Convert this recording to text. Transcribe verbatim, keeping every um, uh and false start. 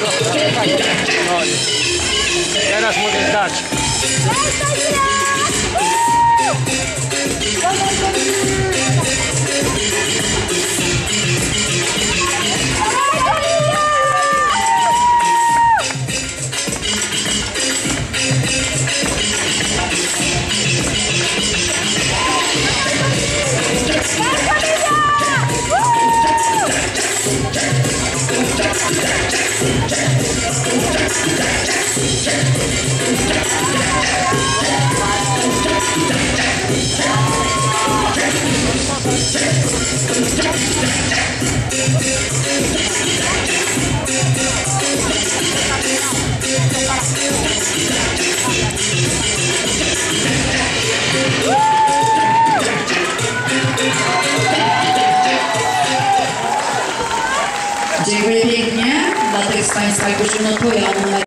No, teraz możesz dać. Dziękuję pięknie dla tych z Państwa, którzy notują.